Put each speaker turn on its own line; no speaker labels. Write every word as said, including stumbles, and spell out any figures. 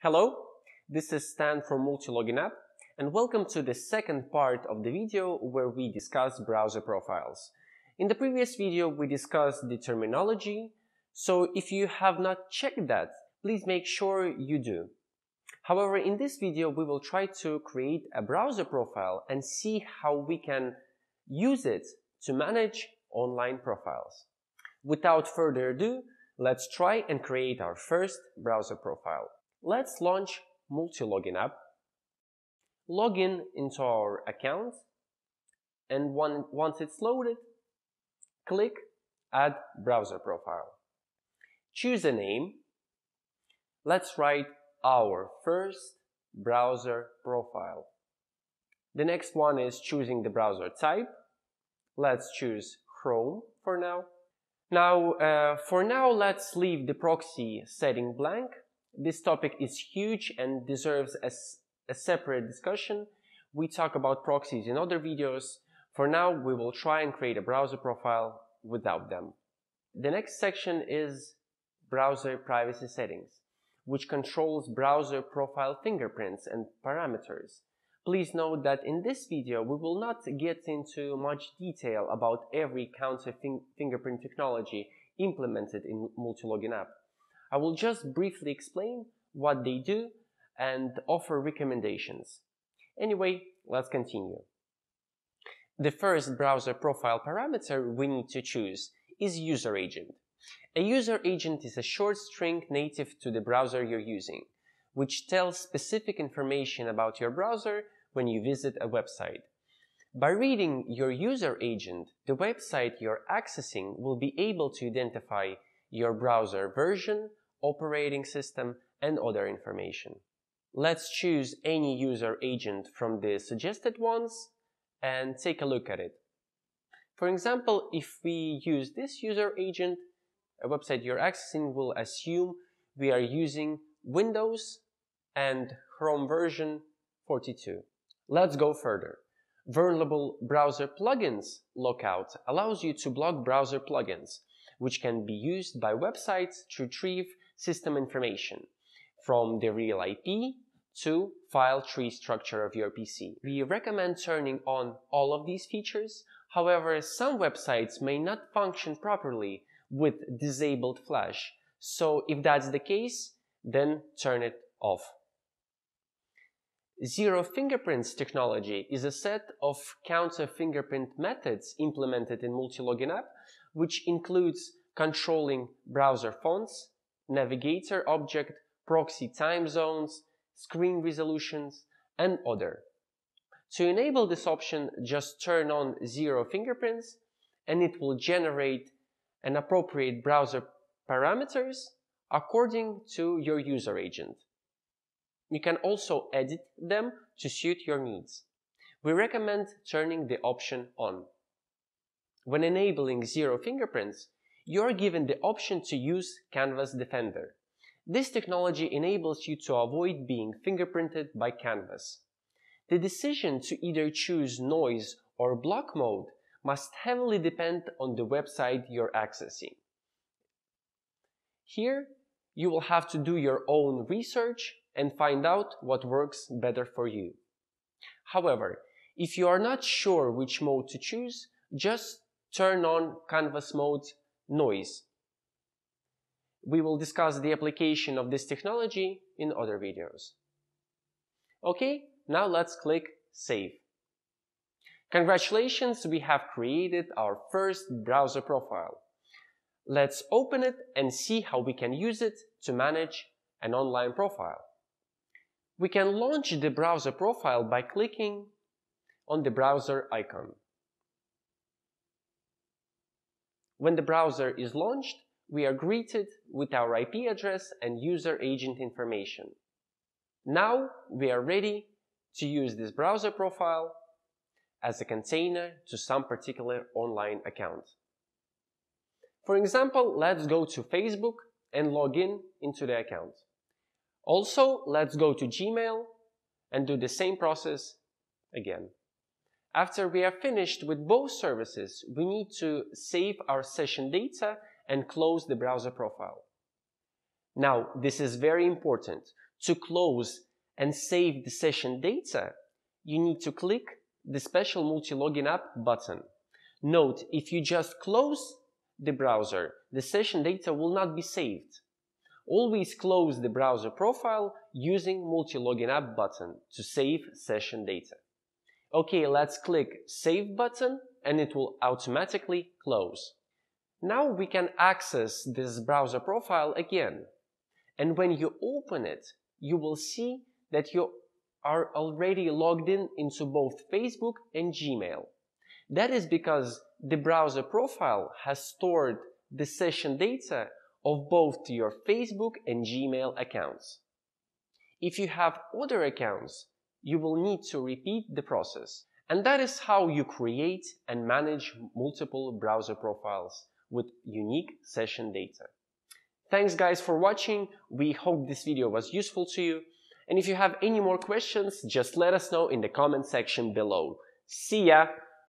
Hello, this is Stan from Multiloginapp, and welcome to the second part of the video where we discuss browser profiles. In the previous video we discussed the terminology, so if you have not checked that, please make sure you do. However, in this video we will try to create a browser profile and see how we can use it to manage online profiles. Without further ado, let's try and create our first browser profile. Let's launch Multiloginapp, log in into our account, and one, once it's loaded, click Add Browser Profile. Choose a name. Let's write our first browser profile. The next one is choosing the browser type. Let's choose Chrome for now. Now, uh, for now, let's leave the proxy setting blank. This topic is huge and deserves a, a separate discussion. We talk about proxies in other videos. For now, we will try and create a browser profile without them. The next section is browser privacy settings, which controls browser profile fingerprints and parameters. Please note that in this video, we will not get into much detail about every counter fing fingerprint technology implemented in Multiloginapp. I will just briefly explain what they do and offer recommendations. Anyway, let's continue. The first browser profile parameter we need to choose is user agent. A user agent is a short string native to the browser you're using, which tells specific information about your browser when you visit a website. By reading your user agent, the website you're accessing will be able to identify your browser version, operating system, and other information. Let's choose any user agent from the suggested ones and take a look at it. For example, if we use this user agent, a website you're accessing will assume we are using Windows and Chrome version forty-two. Let's go further. Vulnerable browser plugins Lockout allows you to block browser plugins, which can be used by websites to retrieve system information from the real I P to file tree structure of your P C. We recommend turning on all of these features. However, some websites may not function properly with disabled flash. So if that's the case, then turn it off. Zero fingerprints technology is a set of counter fingerprint methods implemented in Multiloginapp, which includes controlling browser fonts, navigator object, proxy time zones, screen resolutions, and other. To enable this option, just turn on zero fingerprints and it will generate an appropriate browser parameters according to your user agent. You can also edit them to suit your needs. We recommend turning the option on. When enabling zero fingerprints, you are given the option to use Canvas Defender. This technology enables you to avoid being fingerprinted by Canvas. The decision to either choose noise or block mode must heavily depend on the website you're accessing. Here, you will have to do your own research and find out what works better for you. However, if you are not sure which mode to choose, just turn on Canvas mode noise. We will discuss the application of this technology in other videos. Okay, now let's click Save. Congratulations, we have created our first browser profile. Let's open it and see how we can use it to manage an online profile. We can launch the browser profile by clicking on the browser icon. When the browser is launched, we are greeted with our I P address and user agent information. Now we are ready to use this browser profile as a container to some particular online account. For example, let's go to Facebook and log in into the account. Also, let's go to Gmail and do the same process again. After we are finished with both services, we need to save our session data and close the browser profile. Now, this is very important. To close and save the session data, you need to click the special Multiloginapp button. Note, if you just close the browser, the session data will not be saved. Always close the browser profile using Multiloginapp button to save session data. Okay, let's click Save button and it will automatically close. Now we can access this browser profile again. And when you open it, you will see that you are already logged in into both Facebook and Gmail. That is because the browser profile has stored the session data of both your Facebook and Gmail accounts. If you have other accounts, you will need to repeat the process. And that is how you create and manage multiple browser profiles with unique session data. Thanks guys for watching. We hope this video was useful to you. And if you have any more questions, just let us know in the comment section below. See ya!